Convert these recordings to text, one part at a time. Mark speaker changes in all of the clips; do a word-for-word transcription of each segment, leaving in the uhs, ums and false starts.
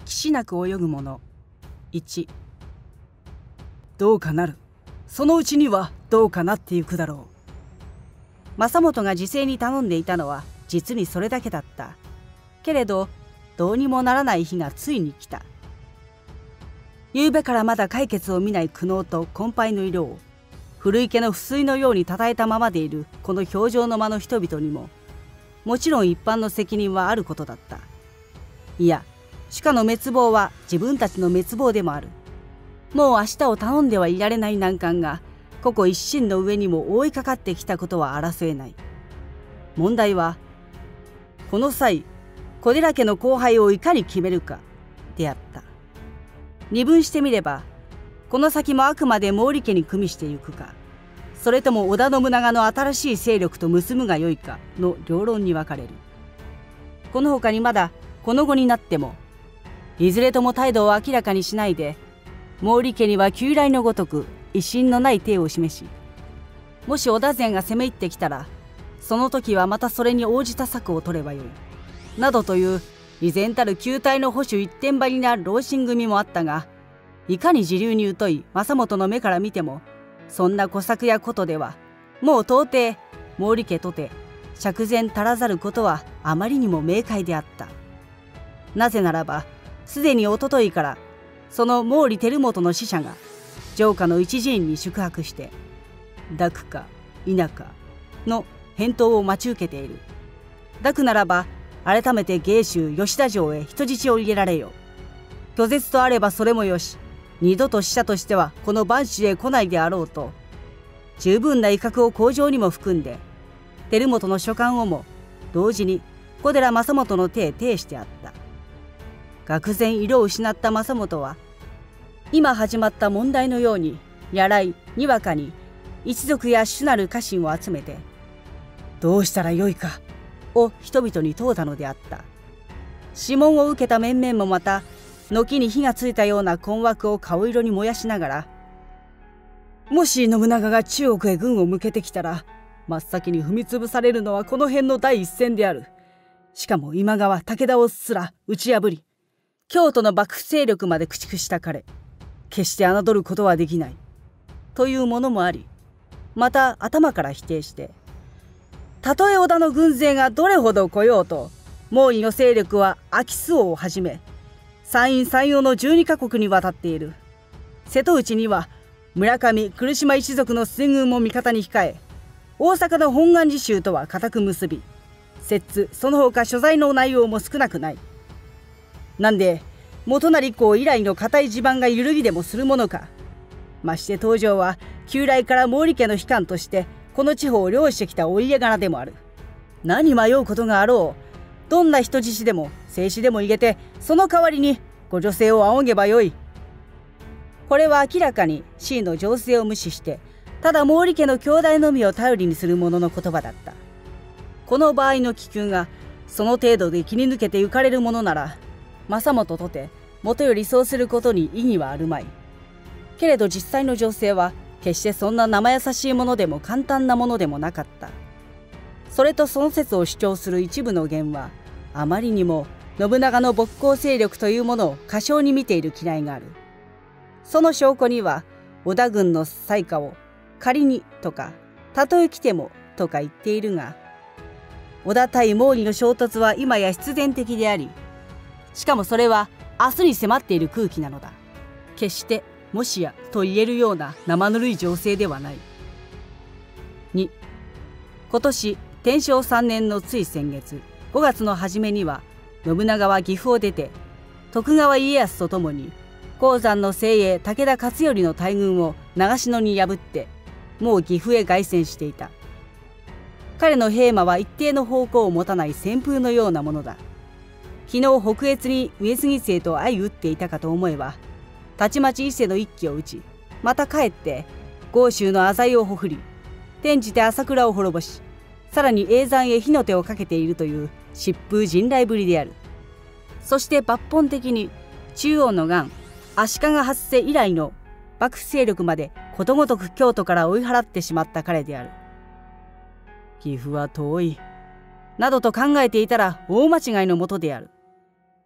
Speaker 1: 岸なく泳ぐもの。いち。どうかなる。そのうちにはどうかなってゆくだろう。政本が時勢に頼んでいたのは実にそれだけだった。けれどどうにもならない日がついに来た。夕べからまだ解決を見ない苦悩と困憊の色を古池の不粋のようにたたえたままでいるこの表情の間の人々にももちろん一般の責任はあることだった。いや、主家の滅亡は自分たちの滅亡でもある。もう明日を頼んではいられない難関がここ一心の上にも覆いかかってきたことは争えない。問題はこの際小寺家の後輩をいかに決めるかであった。二分してみればこの先もあくまで毛利家に組みしてゆくか、それとも織田信長の新しい勢力と結ぶがよいかの両論に分かれる。この他にまだこの後になってもいずれとも態度を明らかにしないで毛利家には旧来のごとく威信のない体を示し、もし織田勢が攻め入ってきたらその時はまたそれに応じた策を取ればよいなどという依然たる旧体の保守一点張りな老臣組もあったが、いかに時流に疎い政本の目から見てもそんな小策やことではもう到底毛利家とて釈然足らざることはあまりにも明快であった。なぜならばすでにおとといからその毛利輝元の使者が城下の一寺院に宿泊して抱くか否かの返答を待ち受けている。抱くならば改めて芸州吉田城へ人質を入れられよ。拒絶とあればそれもよし、二度と使者としてはこの播州へ来ないであろうと十分な威嚇を口上にも含んで輝元の書簡をも同時に小寺政元の手へ呈してあった。愕然色を失った政元は今始まった問題のように柳井にわかに一族や主なる家臣を集めてどうしたらよいかを人々に問うたのであった。諮問を受けた面々もまた軒に火がついたような困惑を顔色に燃やしながら、もし信長が中国へ軍を向けてきたら真っ先に踏み潰されるのはこの辺の第一線である。しかも今川武田をすら打ち破り京都の幕府勢力まで駆逐した彼、決して侮ることはできないというものもあり、また頭から否定して、たとえ織田の軍勢がどれほど来ようと毛利の勢力は秋周王をはじめ山陰山陽のじゅうにかこくに渡っている。瀬戸内には村上来島一族の水軍も味方に控え、大阪の本願寺衆とは固く結び、摂津その他所在の内容も少なくない。なんで元就公以来の固い地盤が揺るぎでもするものか。まして東条は旧来から毛利家の悲願としてこの地方を領してきたお家柄でもある。何迷うことがあろう、どんな人質でも静止でも入れてその代わりにご女性を仰げばよい。これは明らかに地位の情勢を無視してただ毛利家の兄弟のみを頼りにする者の言葉だった。この場合の気球がその程度で切り抜けて行かれるものなら政本とてもとよりそうすることに意義はあるまい。けれど実際の情勢は決してそんな生優しいものでも簡単なものでもなかった。それとその説を主張する一部の言はあまりにも信長の勃興勢力というものを過小に見ている嫌いがある。その証拠には織田軍の災禍を仮にとかたとえ来てもとか言っているが、織田対毛利の衝突は今や必然的であり、しかもそれは明日に迫っている空気なのだ。決してもしやと言えるような生ぬるい情勢ではない。に、今年天正さんねんのつい先月ごがつの初めには信長は岐阜を出て徳川家康と共に鉱山の精鋭武田勝頼の大軍を長篠に破ってもう岐阜へ凱旋していた。彼の兵馬は一定の方向を持たない旋風のようなものだ。昨日北越に上杉勢と相打っていたかと思えばたちまち伊勢の一騎を打ち、また帰って豪州の浅井をほふり、転じて朝倉を滅ぼし、さらに叡山へ火の手をかけているという疾風迅雷ぶりである。そして抜本的に中央の乱足利発生以来の幕府勢力までことごとく京都から追い払ってしまった彼である。岐阜は遠いなどと考えていたら大間違いのもとである。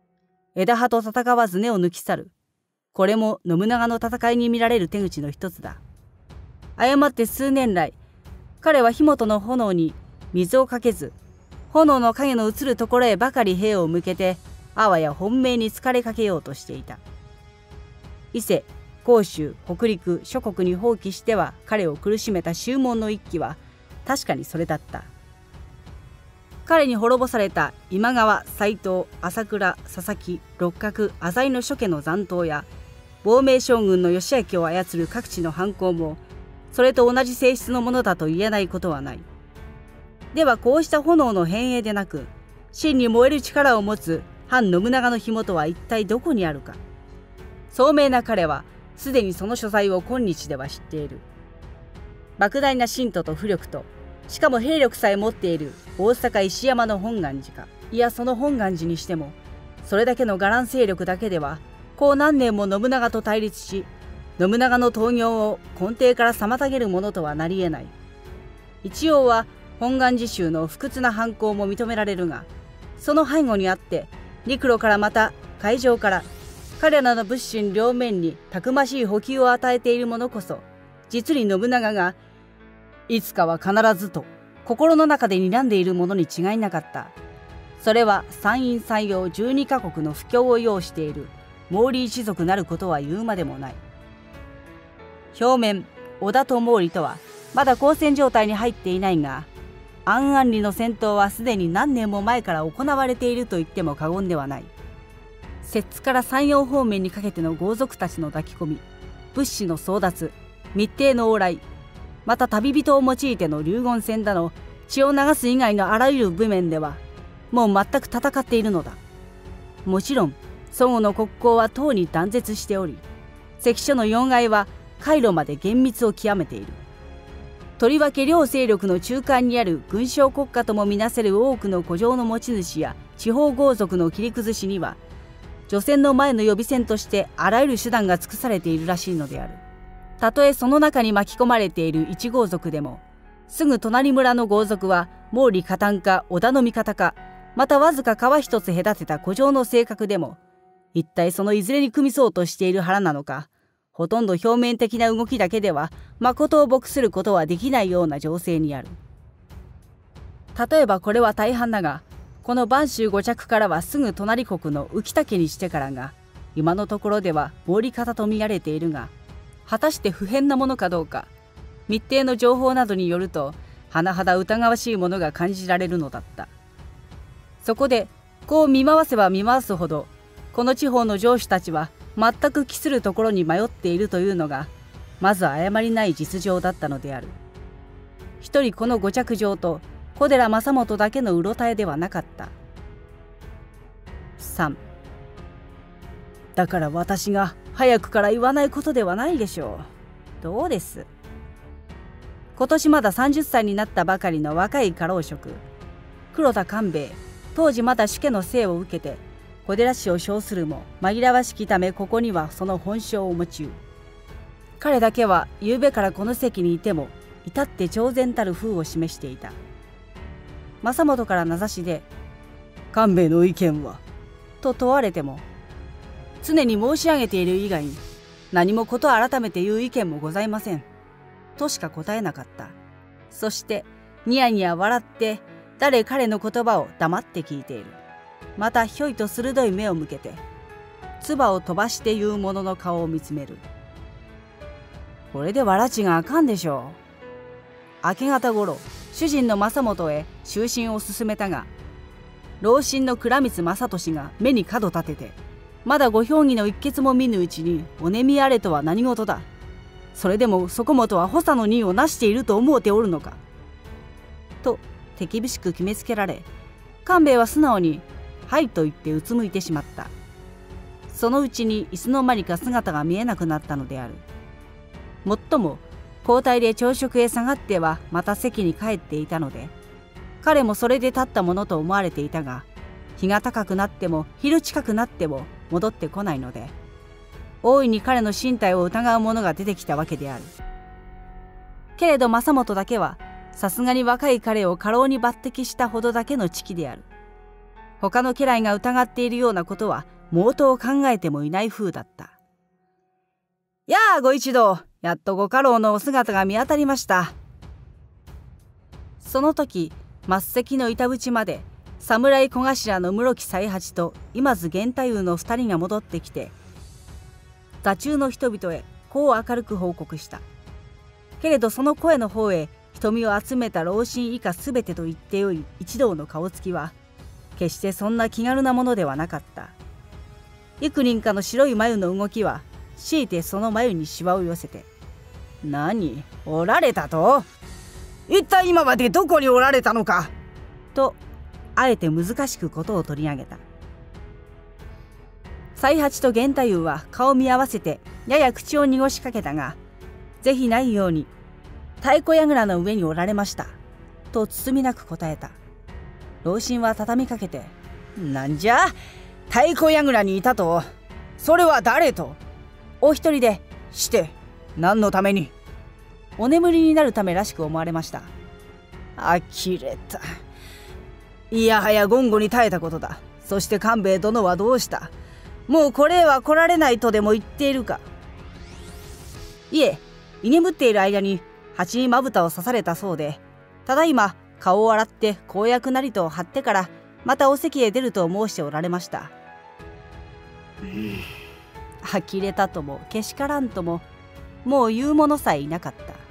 Speaker 1: 枝葉と戦わず根を抜き去る。これも信長の戦いに見られる手口の一つだ。誤って数年来、彼は火元の炎に水をかけず、炎の影の映るところへばかり兵を向けて、あわや本命に疲れかけようとしていた。伊勢、甲州、北陸、諸国に放棄しては彼を苦しめた宗門の一揆は確かにそれだった。彼に滅ぼされた今川、斎藤、朝倉、佐々木、六角、浅井の諸家の残党や、亡命将軍の義明を操る各地の藩校も、それと同じ性質のものだと言えないことはない。ではこうした炎の変影でなく、真に燃える力を持つ反信長の火元は一体どこにあるか。聡明な彼はすでにその所在を今日では知っている。莫大な信徒と巫力と、しかも兵力さえ持っている大阪石山の本願寺か。いや、その本願寺にしても、それだけの伽藍勢力だけでは、こう何年も信長と対立し、信長の闘業を根底から妨げるものとはなり得ない。一応は本願寺宗の不屈な反抗も認められるが、その背後にあって陸路からまた海上から彼らの物心両面にたくましい補給を与えているものこそ、実に信長がいつかは必ずと心の中で睨んでいるものに違いなかった。それは山陰山陽じゅうにカ国の布教を要している毛利一族なることは言うまでもない。表面、織田と毛利とはまだ交戦状態に入っていないが、安安里の戦闘はすでに何年も前から行われていると言っても過言ではない。摂津から山陽方面にかけての豪族たちの抱き込み、物資の争奪、密偵の往来、また旅人を用いての流言戦だの血を流す以外のあらゆる部面ではもう全く戦っているのだ。もちろん孫悟の国交はとうに断絶しており、関所の要害は海路まで厳密を極めている。とりわけ両勢力の中間にある軍商国家ともみなせる多くの古城の持ち主や地方豪族の切り崩しには、除染の前の予備戦としてあらゆる手段が尽くされているらしいのである。たとえその中に巻き込まれている一豪族でも、すぐ隣村の豪族は毛利加担か織田の味方か、またわずか川一つ隔てた古城の性格でも、一体そのいずれに組みそうとしている腹なのか、ほとんど表面的な動きだけでは誠を牧することはできないような情勢にある。例えばこれは大半だが、この播州五着からはすぐ隣国の浮田家にしてからが、今のところでは毛利方と見られているが、果たして不変なものかどうか、密偵の情報などによると甚だ疑わしいものが感じられるのだった。そこでこう見回せば見回すほど、この地方の城主たちは全く帰するところに迷っているというのがまず誤りない実情だったのである。一人この五着城と小寺正元だけのうろたえではなかった。さんだから私が早くから言わないことではないでしょう。どうです。今年まださんじゅっさいになったばかりの若い家老職黒田官兵衛、当時まだ主家の生を受けて小寺氏を称するも紛らわしきため、ここにはその本性をお持ちう。彼だけは夕べからこの席にいても至って超然たる風を示していた。正元から名指しで「官兵衛の意見は?」と問われても、常に申し上げている以外に何もこと改めて言う意見もございませんとしか答えなかった。そしてニヤニヤ笑って誰彼の言葉を黙って聞いている。またひょいと鋭い目を向けて唾を飛ばして言う者の顔を見つめる。これでわらちがあかんでしょう。明け方ごろ主人の正元へ就寝を勧めたが、老臣の倉光正俊が目に角立てて、まだご評議の一決も見ぬうちにおねみあれとは何事だ。それでもそこもとは補佐の任をなしていると思うておるのか。と手厳しく決めつけられ、官兵衛は素直に「はい」と言ってうつむいてしまった。そのうちにいつの間にか姿が見えなくなったのである。もっとも交代で朝食へ下がってはまた席に帰っていたので、彼もそれで立ったものと思われていたが、日が高くなっても昼近くなっても戻ってこないので、大いに彼の身体を疑う者が出てきたわけである。けれど正元だけはさすがに若い彼を家老に抜擢したほどだけの知気である。他の家来が疑っているようなことは毛頭考えてもいない風だった。やあご一同、やっとご家老のお姿が見当たりました。その時末席の板淵まで侍小頭の室木才八と今津源太夫の二人が戻ってきて、座中の人々へこう明るく報告した。けれどその声の方へ瞳を集めた老臣以下すべてと言ってよい一同の顔つきは決してそんな気軽なものではなかった。幾人かの白い眉の動きは強いてその眉にしわを寄せて、何、おられたと？一体今までどこにおられたのかとあえて難しくことを取り上げた。才八と源太夫は顔見合わせてやや口を濁しかけたが、ぜひないように太鼓櫓の上におられましたと包みなく答えた。老臣は畳みかけて、なんじゃ太鼓櫓にいたと？それは誰と？お一人でして何のために？お眠りになるためらしく思われました。呆れた。いやはや言語に耐えたことだ。そして官兵衛殿はどうした？もうこれは来られないとでも言っているか？いえ、居眠っている間に蜂にまぶたを刺されたそうで、ただいま顔を洗って公約なりと張ってからまたお席へ出ると申しておられました。呆れたともけしからんとももう言う者さえいなかった。